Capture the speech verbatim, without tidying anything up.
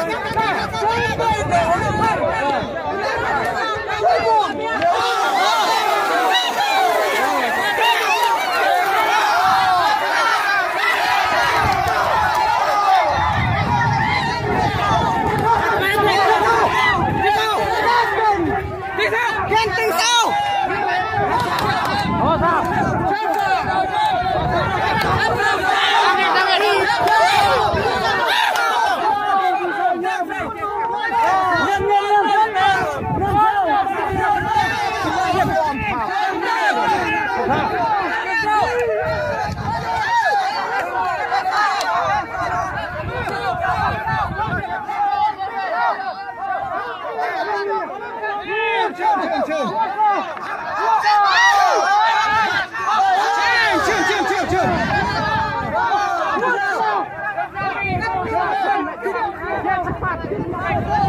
Hãy subscribe cho kênh Ghiền Mì Gõ để không bỏ lỡ những video hấp dẫn.